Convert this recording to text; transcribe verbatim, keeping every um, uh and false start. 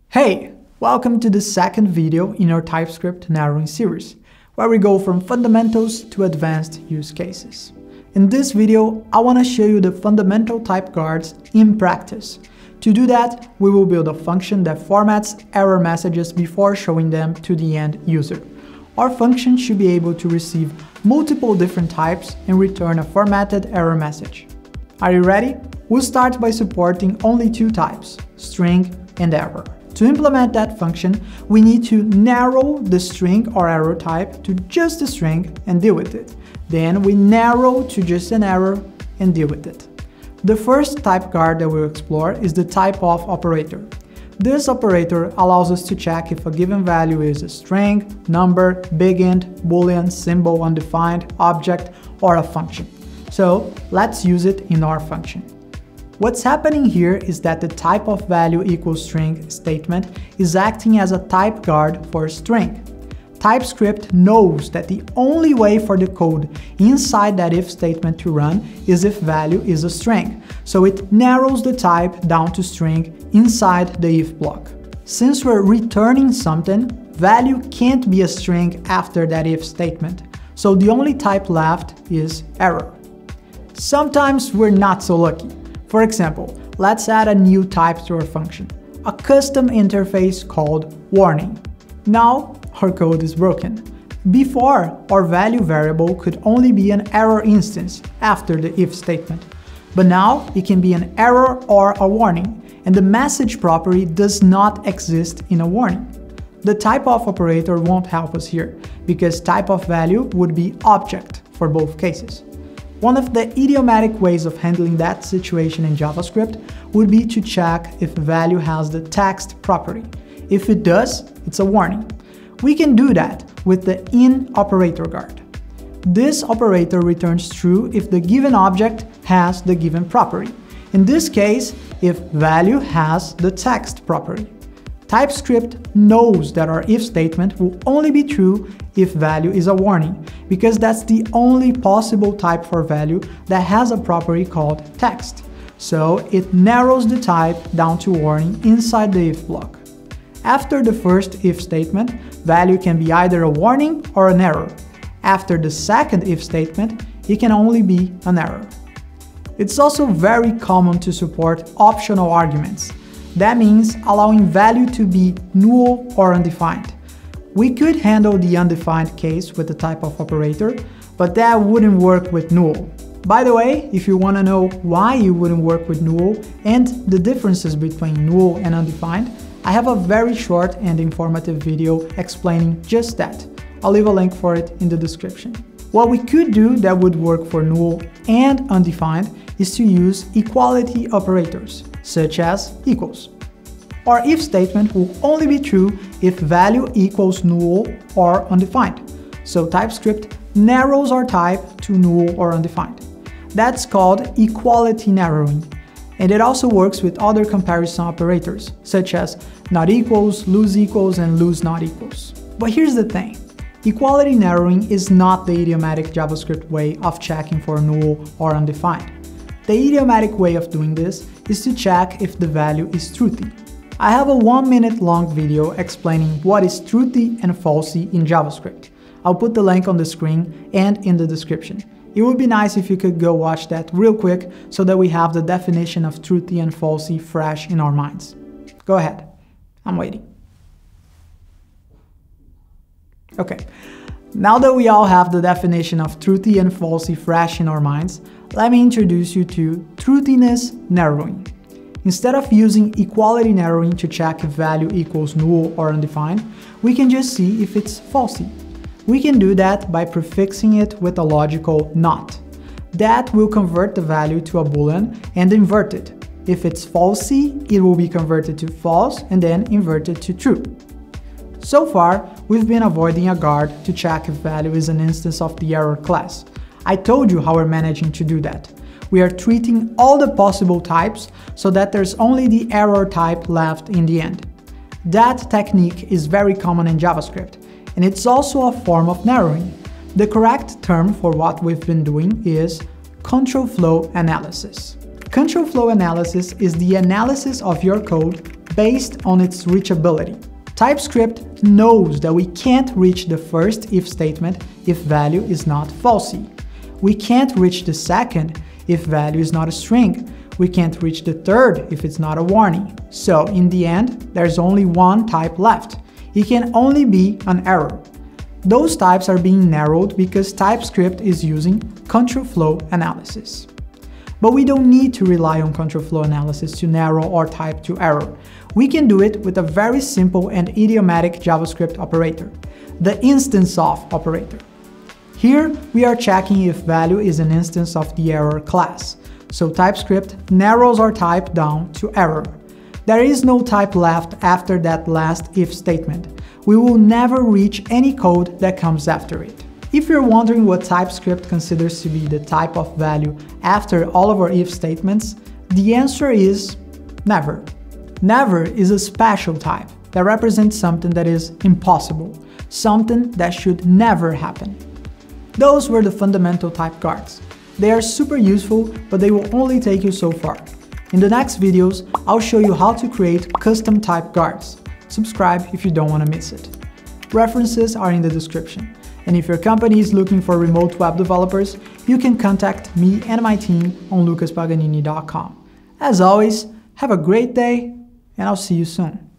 Hey, welcome to the second video in our TypeScript narrowing series, where we go from fundamentals to advanced use cases. In this video, I want to show you the fundamental type guards in practice. To do that, we will build a function that formats error messages before showing them to the end user. Our function should be able to receive multiple different types and return a formatted error message. Are you ready? We'll start by supporting only two types, string and error. To implement that function, we need to narrow the string or error type to just a string and deal with it. Then we narrow to just an error and deal with it. The first type guard that we'll explore is the typeof operator. This operator allows us to check if a given value is a string, number, big int, boolean, symbol, undefined, object, or a function. So let's use it in our function. What's happening here is that the typeof_value equals string statement is acting as a type guard for a string. TypeScript knows that the only way for the code inside that if statement to run is if value is a string, so it narrows the type down to string inside the if block. Since we're returning something, value can't be a string after that if statement, so the only type left is error. Sometimes we're not so lucky. For example, let's add a new type to our function, a custom interface called warning. Now our code is broken. Before, our value variable could only be an error instance after the if statement, but now it can be an error or a warning, and the message property does not exist in a warning. The typeof operator won't help us here, because typeof_value would be object for both cases. One of the idiomatic ways of handling that situation in JavaScript would be to check if value has the text property. If it does, it's a warning. We can do that with the in operator guard. This operator returns true if the given object has the given property. In this case, if value has the text property. TypeScript knows that our if statement will only be true if value is a warning, because that's the only possible type for value that has a property called text. So it narrows the type down to warning inside the if block. After the first if statement, value can be either a warning or an error. After the second if statement, it can only be an error. It's also very common to support optional arguments. That means allowing value to be null or undefined. We could handle the undefined case with the typeof operator, but that wouldn't work with null. By the way, if you want to know why it wouldn't work with null and the differences between null and undefined, I have a very short and informative video explaining just that. I'll leave a link for it in the description. What we could do that would work for null and undefined is to use equality operators, such as equals. Our if statement will only be true if value equals null or undefined. So TypeScript narrows our type to null or undefined. That's called equality narrowing. And it also works with other comparison operators, such as not equals, lose equals, and lose not equals. But here's the thing. Equality narrowing is not the idiomatic JavaScript way of checking for null or undefined. The idiomatic way of doing this is to check if the value is truthy. I have a one minute long video explaining what is truthy and falsy in JavaScript. I'll put the link on the screen and in the description. It would be nice if you could go watch that real quick so that we have the definition of truthy and falsy fresh in our minds. Go ahead, I'm waiting. Okay, now that we all have the definition of truthy and falsy fresh in our minds, let me introduce you to truthiness narrowing. Instead of using equality narrowing to check if value equals null or undefined, we can just see if it's falsy. We can do that by prefixing it with a logical not. That will convert the value to a boolean and invert it. If it's falsy, it will be converted to false and then inverted to true. So far, we've been avoiding a guard to check if value is an instance of the error class. I told you how we're managing to do that. We are treating all the possible types so that there's only the error type left in the end. That technique is very common in JavaScript, and it's also a form of narrowing. The correct term for what we've been doing is control flow analysis. Control flow analysis is the analysis of your code based on its reachability. TypeScript knows that we can't reach the first if statement if value is not falsy. We can't reach the second if value is not a string. We can't reach the third if it's not a warning. So in the end, there's only one type left. It can only be an error. Those types are being narrowed because TypeScript is using control flow analysis. But we don't need to rely on control flow analysis to narrow our type to error. We can do it with a very simple and idiomatic JavaScript operator, the instance of operator. Here, we are checking if value is an instance of the error class. So TypeScript narrows our type down to error. There is no type left after that last if statement. We will never reach any code that comes after it. If you're wondering what TypeScript considers to be the type of value after all of our if statements, the answer is never. Never is a special type that represents something that is impossible, something that should never happen. Those were the fundamental type guards. They are super useful, but they will only take you so far. In the next videos, I'll show you how to create custom type guards. Subscribe if you don't want to miss it. References are in the description. And if your company is looking for remote web developers, you can contact me and my team on lucas paganini dot com. As always, have a great day, and I'll see you soon.